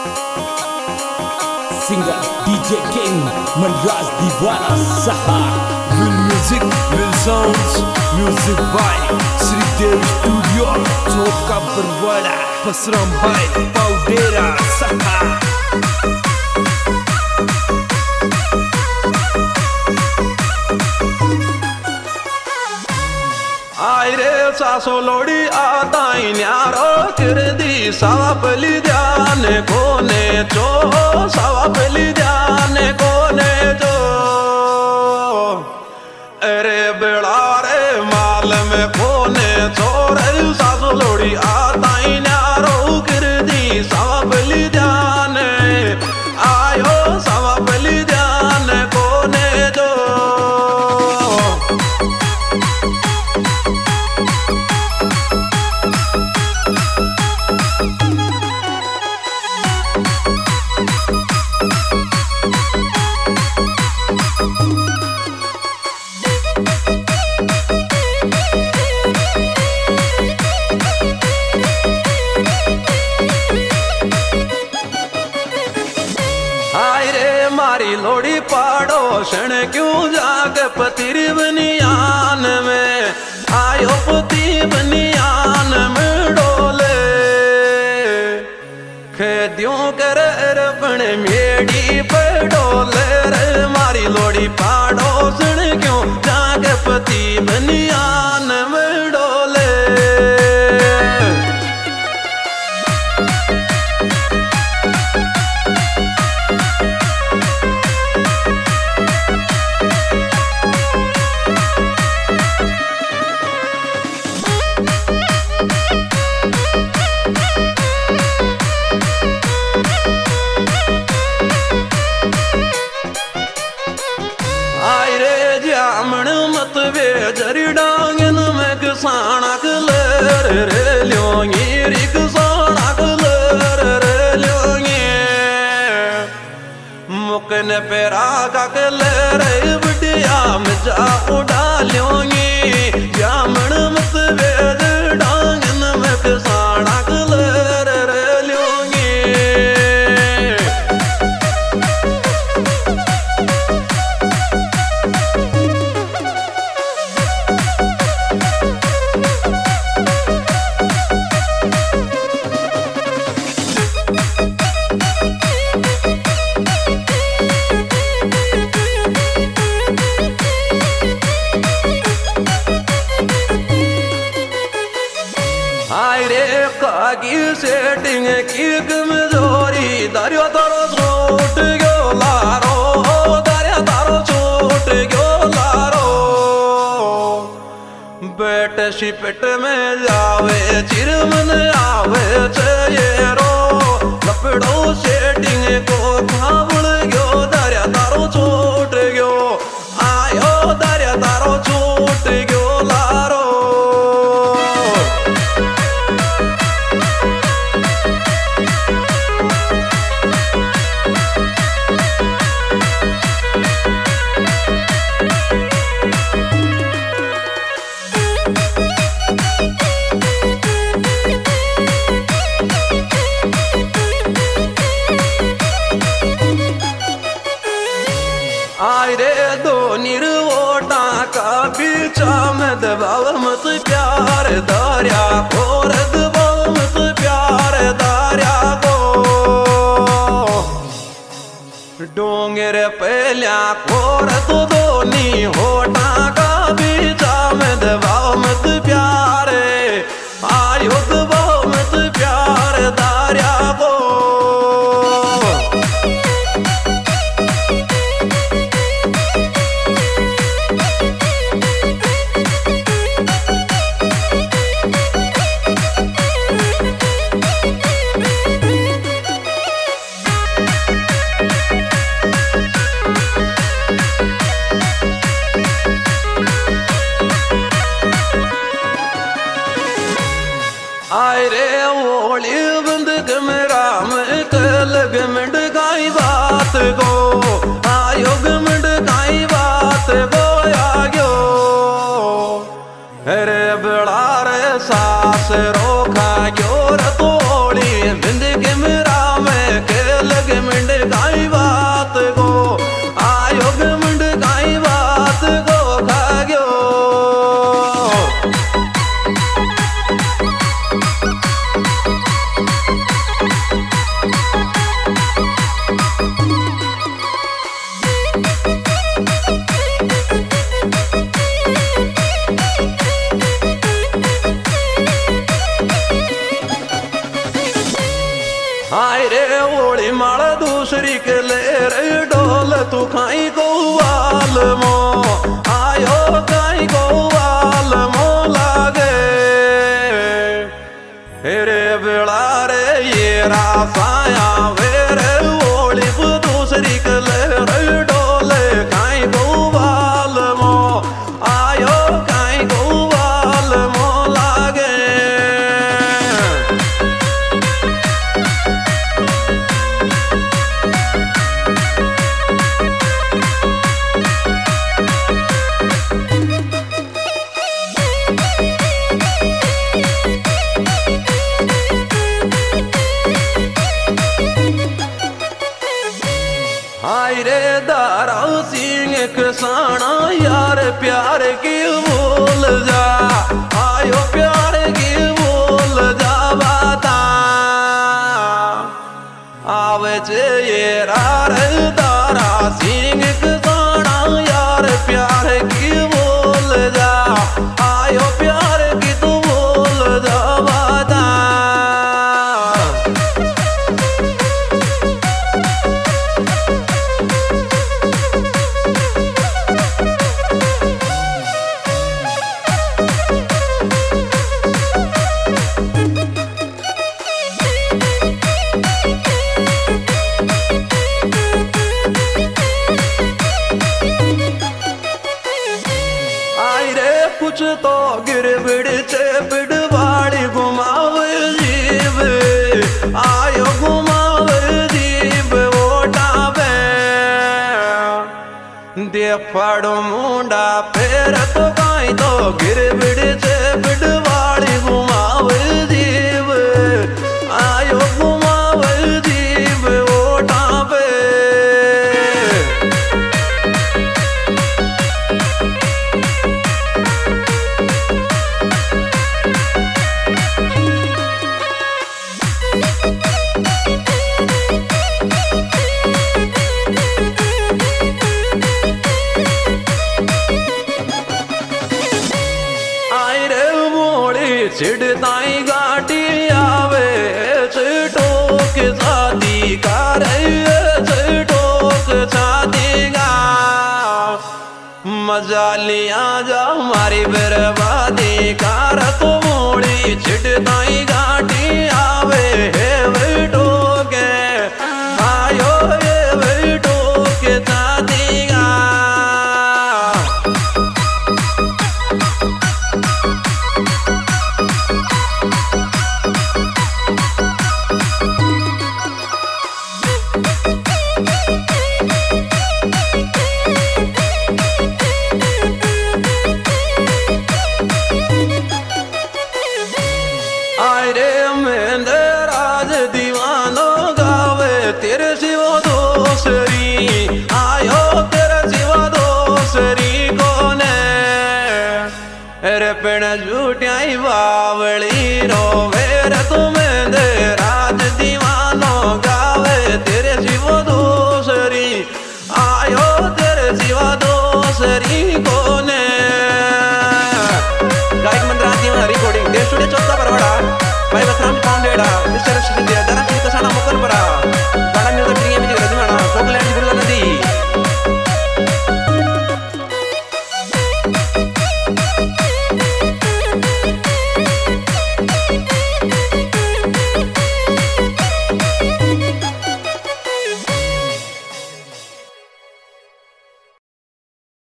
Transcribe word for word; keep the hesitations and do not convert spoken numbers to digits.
Singer D J King Manraj Divana Saha. Will music, will sounds, music by Sridev Studio, Chowka Barwada, Pasram by Paudera Saha. Ayre सासो लोड़ी आताई न्यारो कर दी सावा पली ध्यान कोने चो सावा पली ध्यान कोने जो अरे बेड़ा रे माल में कोने चोर सासो लोड़ी आताई न्यारो कर दी सावा पली ध्यान आयो सावा पली ध्यान कोने जो मारी लोड़ी पाड़ोशन क्यों जाग पतिर बनियान में आयो पति बनियान में डोले खेदियों कर अपने मेड़ी पे डोले रे मारी लोड़ी पाड़ोशन क्यों जाग पति बनियान में डोले जामण मत वे जरी डांगन में किसाना कलर रे ल्योंगी री किसाना कलर रे ल्योंगी मुकन पेरा का कलर बढ़िया मजा उड़ा ल्योंगी जामण मत वे जरी डांगन में किसाना कलर रे ल्योंगी की सेटिंग की कमजोरी दरिया तारो छूट गयो लारो दरिया तारो छूट गयो लारो बेट शिपट में जावे चिरमन आवे चेरो लपड़ो सेटिंग को भावल गयो दरिया तारो छूट गयो आयो दरिया तारो छूट गयो लारो आयरे दो निर्वोटा का पीछा में दबाव मत प्यार दारिया खोर दबाव मत प्यार दारिया को डोंगर पहल्या खोर तो दोनी होटा का पीछा में दबाव मत प्यार आयो दबाव मत प्यार दारिया को आयरे ओली बंद कमरा में कल गमंड गाई बात को आयो गमंड गाई बात को आयो अरे बड़ा रे सास रोखा क्यों रतोली बंद कमरा में आय रे ओली माल दूसरी के ले रे डोल तू खाई गोवाल मो आयो खाई गोवाल मो लागे रे बेड़ा रे ये रासाया वेरे ओली दूसरी के ले रे डोल खाई गोवाल मो आयो खाई गोवाल मो लागे हाय रे दाराव सिंह किसाना यार प्यार की भूल जा आयो प्यार की भूल जा बाता आवे चे ये रार दारा सिंह किसाना यार प्यार की भूल जा आयो प्यार की तू भूल जा बाता कुछ तो गिर बिड़ चे बिड़वाड़ी घुमाव जीव आयो घुमाव जीव ओटावे दे फड़ मुंडा फेर तो काई तो गिर बिड़ चे बिड़वाड़ी घुमाव जीव आयो घुमाव जीव ओटावे चिड़ताई गाटी आवे चिटोक शादी करे चिटोक शादी गा मजा लिया जा हमारी बर्बादी कार तो मोड़ी चिड़ताई गाटी आवे है बेटोके आयो ये बेटोके शादी गा तेरे सिवा दूसरी आयो तेरे सिवा दूसरी कोने रे पेड़ झूठियाई बावली रो